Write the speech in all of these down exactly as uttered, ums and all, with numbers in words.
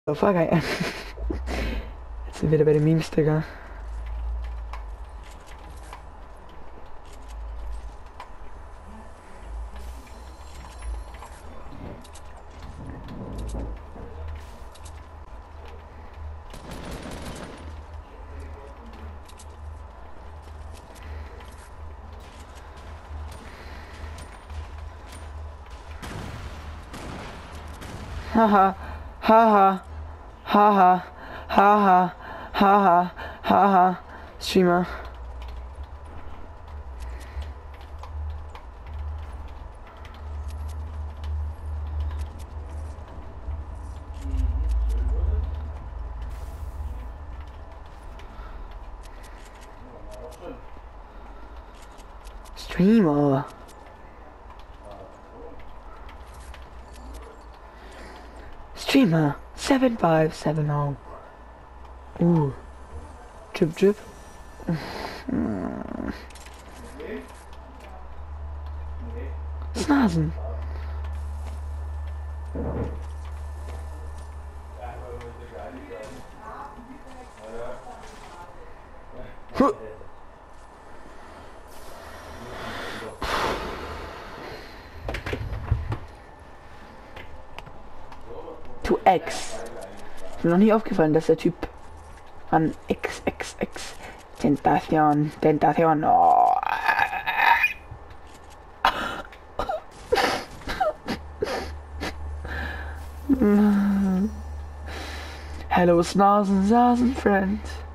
Oh, fuck, ey. Jetzt sind wir wieder bei den Memes, Digga. Haha, haha, haha, haha, haha, haha, Streamer. Streamer. Streamer seven five seven zero. Uh. Drip drip. Snasen. Huh. To X. Ist mir noch nie aufgefallen, dass der Typ an X X X Tentation, Tentation. Oh. Hello, Snasen, Sasen, friend.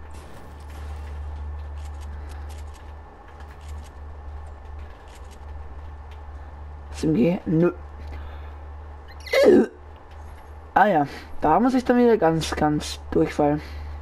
S M G? Nö. Ah ja, da muss ich dann wieder ganz, ganz durchfallen.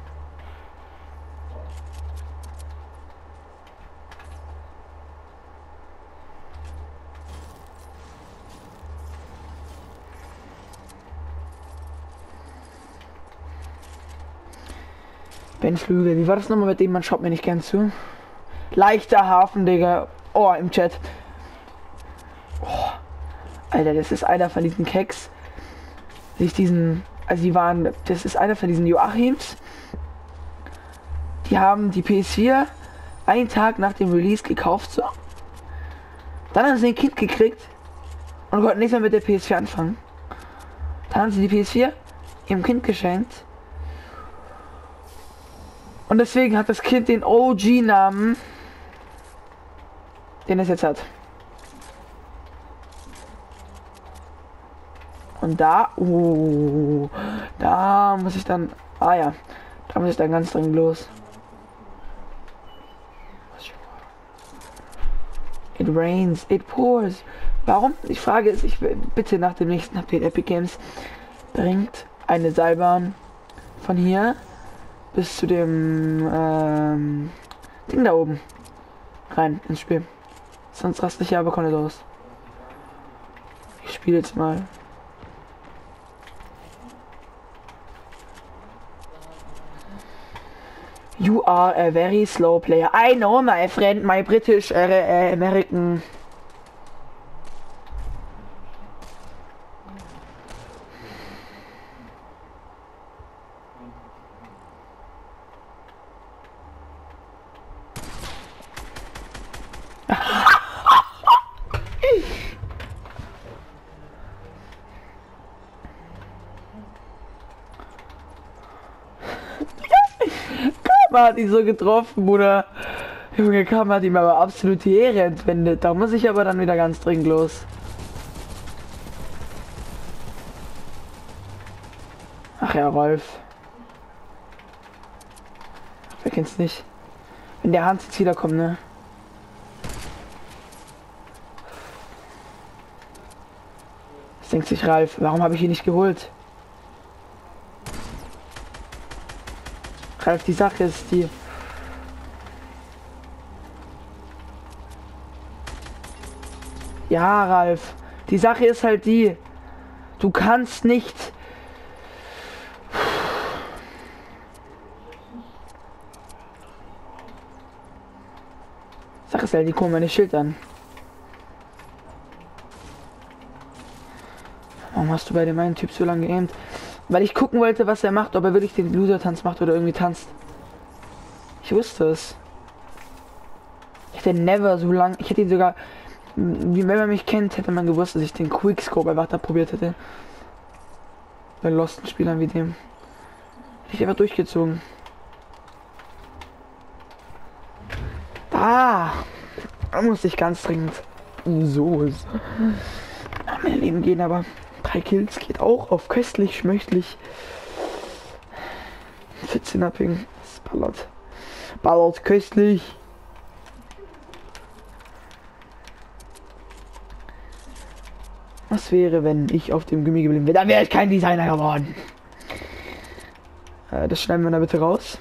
Ben Flügel, wie war das nochmal mit dem, man schaut mir nicht gern zu? Leichter Hafen, Digga. Oh, im Chat. Oh, Alter, das ist einer von diesen Keks. Sich diesen, also die waren, das ist einer von diesen Joachims. Die haben die P S vier einen Tag nach dem Release gekauft, so. Dann haben sie ein Kind gekriegt und konnten nichts mehr mit der P S vier anfangen. Dann haben sie die P S vier ihrem Kind geschenkt. Und deswegen hat das Kind den O G-Namen, den es jetzt hat. Und da, uh, da muss ich dann, ah ja, da muss ich dann ganz dringend los. It rains, it pours. Warum? Ich frage es, ich will bitte nach dem nächsten Update Epic Games bringt eine Seilbahn von hier bis zu dem ähm, Ding da oben rein ins Spiel. Sonst raste ich ja aber komplett los. Ich spiele jetzt mal. You are a very slow player. I know, my friend, my British uh, uh, American. Hat ihn so getroffen, Bruder. Junge, Kam hat ihm aber absolut die Ehre entwendet. Da muss ich aber dann wieder ganz dringend los. Ach ja, Rolf. Wer kennt's nicht? Wenn der Hans jetzt wiederkommt, ne? Das denkt sich Ralf. Warum habe ich ihn nicht geholt? Ralf, die Sache ist die. Ja, Ralf. Die Sache ist halt die. Du kannst nicht. Sache ist halt, die kommen meine Schild an. Warum hast du bei dem einen Typ so lange geaimt? Weil ich gucken wollte, was er macht, ob er wirklich den Loser-Tanz macht oder irgendwie tanzt. Ich wusste es. Ich hätte never so lang. Ich hätte ihn sogar. Wie wenn man mich kennt, hätte man gewusst, dass ich den Quickscope einfach da probiert hätte. Bei losten Spielern wie dem. Hätte ich einfach durchgezogen. Da! Da muss ich ganz dringend. So ist. Mein Leben gehen, aber drei Kills geht auch auf köstlich, schmöchtlich. vierzehner Ping. Das ballert. Ballert köstlich. Was wäre, wenn ich auf dem Gummi geblieben wäre? Dann wäre ich kein Designer geworden. Äh, das schneiden wir da bitte raus.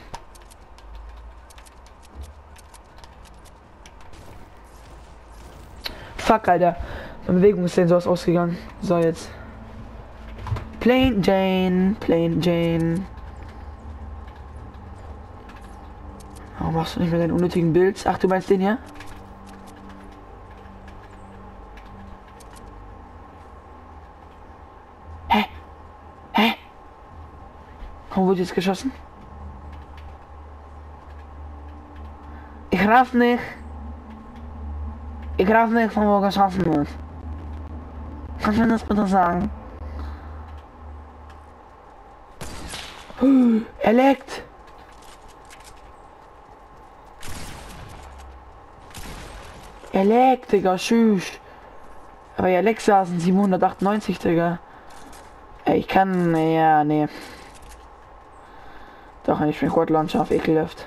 Fuck, Alter. Mein Bewegungssensor ist ausgegangen. So, jetzt. Plain Jane. Plain Jane. Warum machst du nicht mehr deinen unnötigen Bild? Ach, du meinst den hier? Hä? Hä? Warum wurde jetzt geschossen? Ich raff nicht. Ich raff nicht, von wo geschossen wird. Kannst du mir das bitte sagen? Er leckt. Er leckt, Digga, tschüss. Aber ja, Alexa sind siebenhundertachtundneunzig, Digga. Ey, ich kann, ja, nee. Doch, ich bin Quad Launcher auf ekelhaft.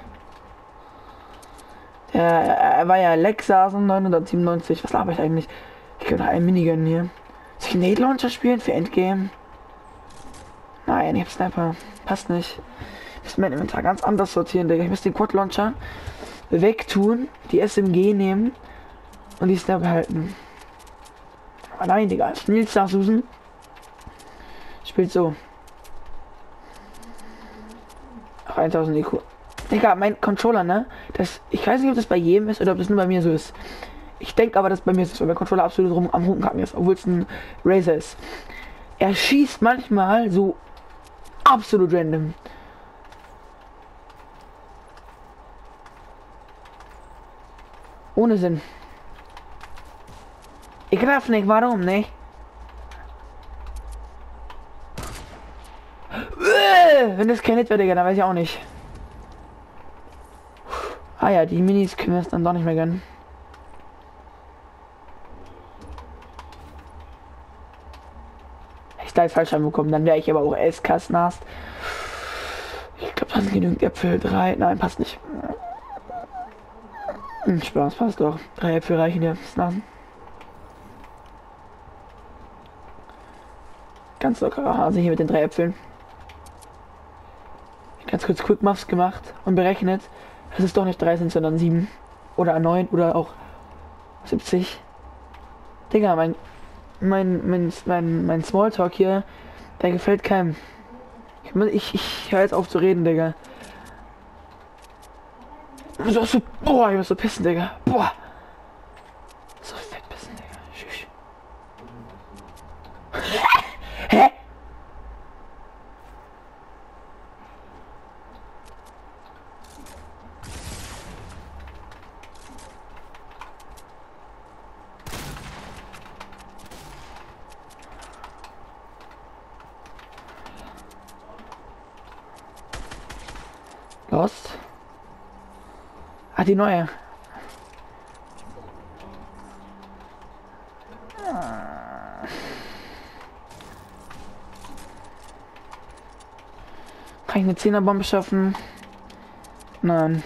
Der, er war ja Alexa neunhundertsiebenundneunzig. Was laber ich eigentlich? Ich könnte noch einen Minigun hier. Soll ich einen Nade Launcher spielen für Endgame? Nein, ich hab Sniper. Passt nicht. Ich muss mein Inventar ganz anders sortieren, Digga. Ich muss den Quad Launcher wegtun, die S M G nehmen und die Sniper behalten. Aber nein, Digga. Nils nach Susan spielt so. Ach, tausend I Q. Digga, mein Controller, ne? Das, ich weiß nicht, ob das bei jedem ist oder ob das nur bei mir so ist. Ich denke aber, dass bei mir ist, weil mein Controller absolut rum am Rumkacken ist, obwohl es ein Razer ist. Er schießt manchmal so absolut random. Ohne Sinn. Ich raff nicht, warum nicht? Wenn das kein Hit wäre, Digga, dann weiß ich auch nicht. Ah ja, die Minis können wir es dann doch nicht mehr gönnen. Ich da falsch bekommen, dann wäre ich aber auch S K-Nast. Ich glaube, das sind genügend Äpfel. Drei. Nein, passt nicht. Hm, Spaß, passt doch. Drei Äpfel reichen ja. Nasen. Ganz lockerer Hase hier mit den drei Äpfeln. Ganz kurz Quick Muffs gemacht und berechnet, dass es doch nicht drei sind, sondern sieben oder neun oder auch siebzig. Digga, mein mein mein mein, mein Smalltalk hier, der gefällt keinem. Ich ich, ich höre jetzt auf zu reden, Digga. So, so, boah, ich muss so pissen, Digga. Boah. So fett pissen, Digga. Tschüss. Hä? Lost. Ah, die neue. Kann ich eine Zehnerbombe schaffen? Nein.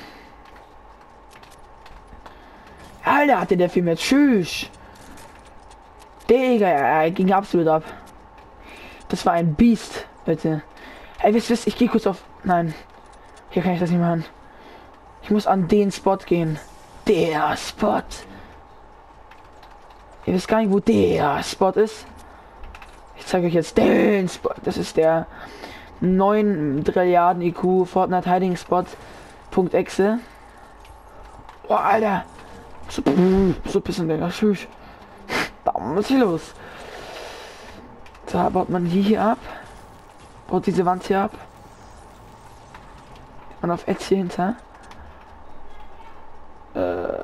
Alter, hatte der Film jetzt. Tschüss. Digga, er ging absolut ab. Das war ein Biest, bitte. Ey, wisst ihr, ich gehe kurz auf. Nein. Hier kann ich das nicht machen. Ich muss an den Spot gehen. Der Spot. Ihr wisst gar nicht, wo der Spot ist. Ich zeige euch jetzt den Spot. Das ist der neun Trilliarden I Q Fortnite Hiding Spot. Punkt Exe. Oh, Alter. So, so bisschen, Digga. Tschüss. Da muss ich los. Da baut man die hier ab. Baut diese Wand hier ab. Und auf Eds hier hinter. Äh, äh,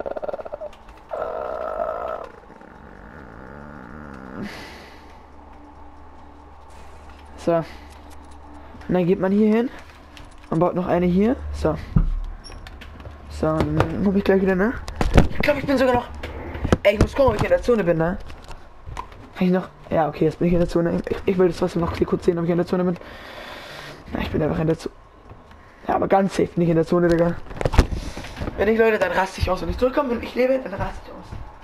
so. Und dann geht man hier hin. Und baut noch eine hier. So. So, dann hab ich gleich wieder, ne? Ich glaube, ich bin sogar noch. Ey, ich muss gucken, ob ich in der Zone bin, ne? Kann ich noch. Ja, okay, jetzt bin ich in der Zone. Ich, ich will das trotzdem noch kurz sehen, ob ich in der Zone bin. Ja, ich bin einfach in der Zone. Ja, aber ganz safe nicht in der Zone, Digga. Wenn ich, Leute, dann raste ich aus. Wenn ich zurückkomme, wenn ich lebe, dann raste ich aus.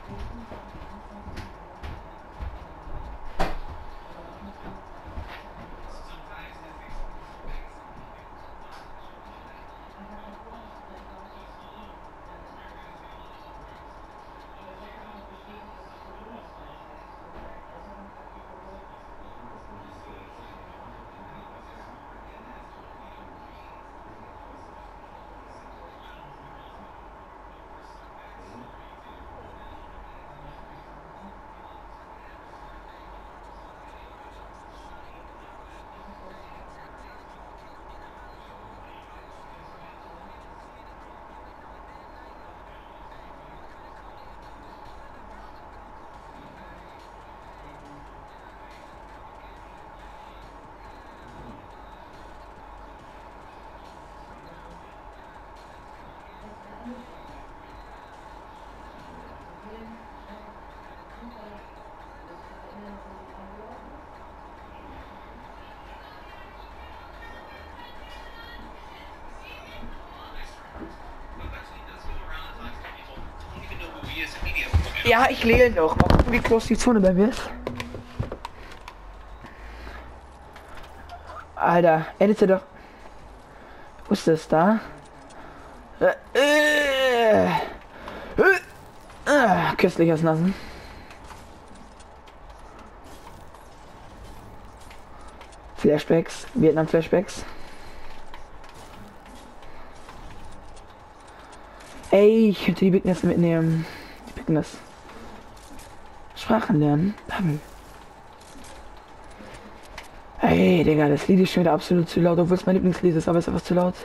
Ja, ich lehne noch. Mal gucken, wie groß die Zone bei mir ist. Alter, edite doch. Wo ist das da? Äh, äh, äh, äh, köstliches Nassen. Flashbacks, Vietnam Flashbacks. Ey, ich könnte die Bigness mitnehmen. Die Bigness. Sprachen lernen. Babbel. Hey, Digga, das Lied ist schon wieder absolut zu laut, obwohl es mein Lieblingslied ist, aber es ist einfach zu laut.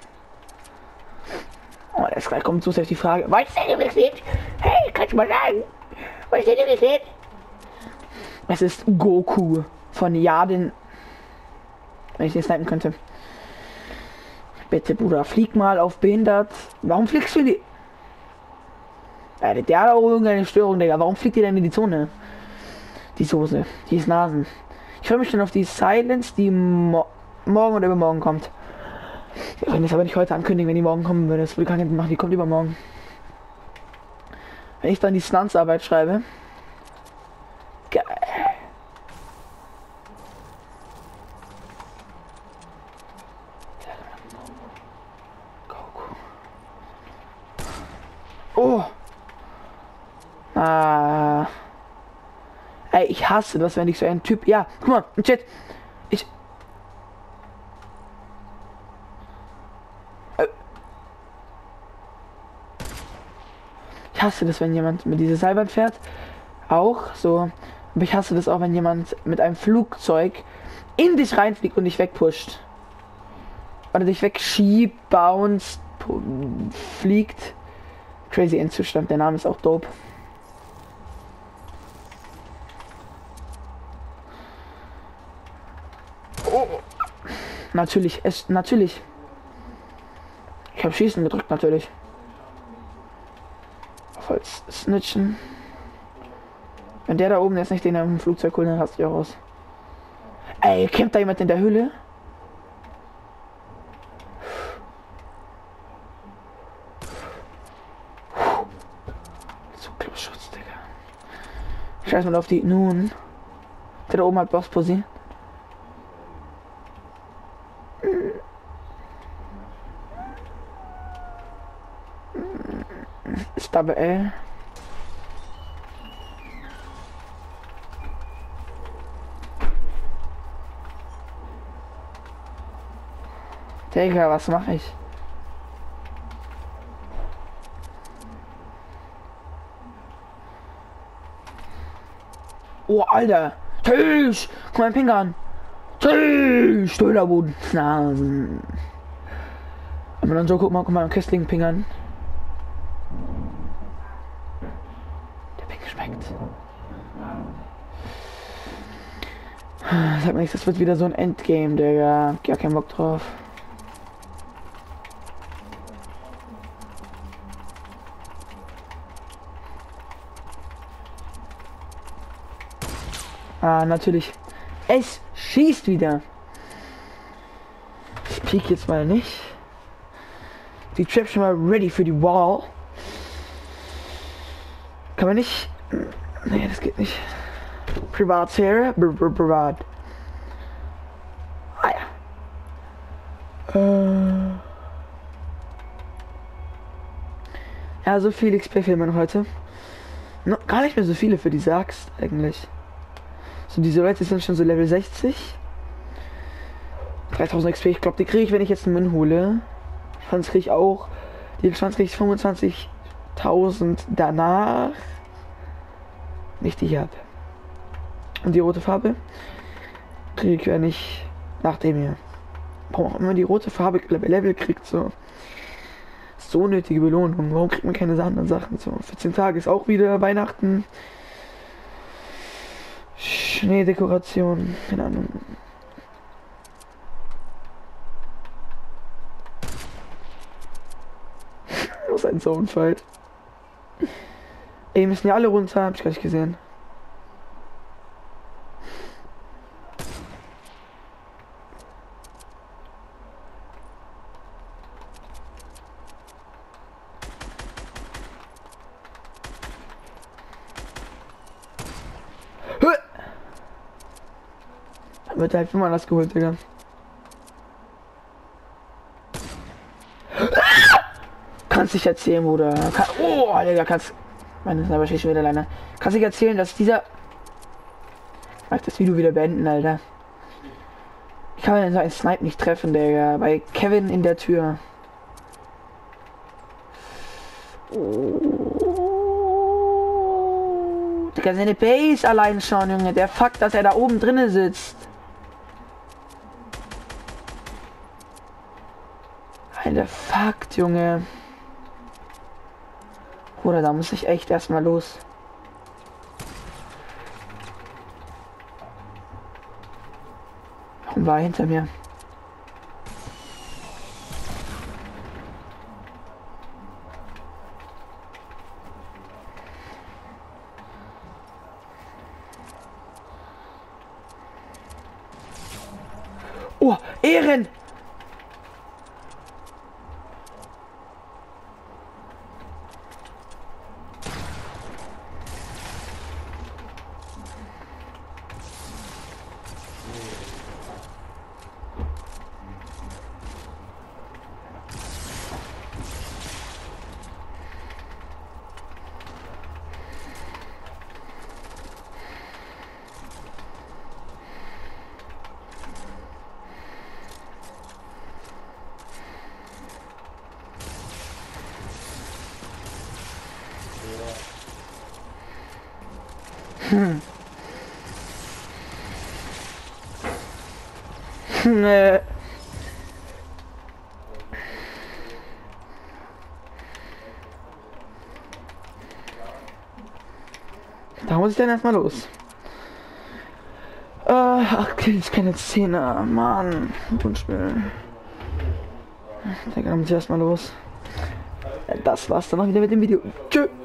Oh, jetzt gleich kommt so selbst die Frage. Was ist dein Lieblingslied? Hey, kannst du mal sagen? Was ist dein Lieblingslied? Es ist Goku von Yaden. Wenn ich den snipen könnte. Bitte, Bruder, flieg mal auf behindert. Warum fliegst du in die... Ja, der hat auch irgendeine Störung, Digga. Warum fliegt ihr denn in die Zone? Die Soße. Die ist Nasen. Ich freue mich schon auf die Silence, die mo morgen oder übermorgen kommt. Wir können das aber nicht heute ankündigen, wenn die morgen kommen würde. Das würde keinen Sinn machen. Die kommt übermorgen. Wenn ich dann die Stunts-Arbeit schreibe. Geil. Oh. Ah. Ey, ich hasse das, wenn ich so ein Typ... Ja, guck mal, im Chat. Ich... Äh. Ich hasse das, wenn jemand mit dieser Seilbahn fährt. Auch so. Aber ich hasse das auch, wenn jemand mit einem Flugzeug in dich reinfliegt und dich wegpusht. Oder dich wegschiebt, bounced, fliegt. Crazy Endzustand, der Name ist auch dope. Oh. Natürlich, es natürlich. Ich habe Schießen gedrückt, natürlich. Auf als Snitchen. Wenn der da oben jetzt nicht den im Flugzeug holt, dann hast du ja raus. Ey, kämpft da jemand in der Höhle? Schutz, Digga. Scheiß mal auf die nun. Der da oben hat Boss Pussy. Ist Double L. Digga, was mache ich? Oh, Alter. Tschüss. Guck mal, Ping an. Stöhnerboden. Na. Aber dann so, guck mal, guck mal, Köstling pingern. Der Ping schmeckt. Sag mir nichts, das wird wieder so ein Endgame, Digga. Gar keinen Bock drauf. Ah, natürlich. Es schießt wieder. Ich piek jetzt mal nicht. Die Trap schon mal ready für die Wall. Kann man nicht. Nee, das geht nicht. Privatsphäre. Privat. Ah ja. Äh. Ja, so viel X P will man heute. No, gar nicht mehr so viele für die Axt eigentlich. So, diese Leute sind schon so Level sechzig. dreitausend X P, ich glaube, die kriege ich, wenn ich jetzt einen Min hole. Schwanz kriege ich auch. Die Schwanz kriege ich fünfundzwanzigtausend danach. Nicht die hier. Und die rote Farbe kriege ich, wenn ich nach dem hier. Warum auch immer die rote Farbe Level kriegt, so. So nötige Belohnung. Warum kriegt man keine anderen Sachen? So, vierzehn Tage ist auch wieder Weihnachten. Schneedekoration, keine Ahnung. Was ein Soundfight. Ey, müssen ja alle runter, hab ich gar nicht gesehen. Wird halt immer das geholt, Digga. Kannst dich erzählen, Bruder. Kann, oh, Digga, kannst. Meine ist aber schon wieder alleine. Kannst dich erzählen, dass dieser. Ich mag das Video wieder beenden, Alter. Ich kann denn so einen Snipe nicht treffen, Digga. Bei Kevin in der Tür. Oh. Digga, seine Base allein schon, Junge. Der Fakt, dass er da oben drinnen sitzt. Der Fakt, Junge. Oder da muss ich echt erstmal los. Warum war er hinter mir? Oh, Ehren! Hm. Nee. Da muss ich dann erstmal los. Äh, ach, Kills, keine Szene, Mann. Wunschspiel. Da muss ich erstmal los. Das war's dann auch wieder mit dem Video. Tschüss.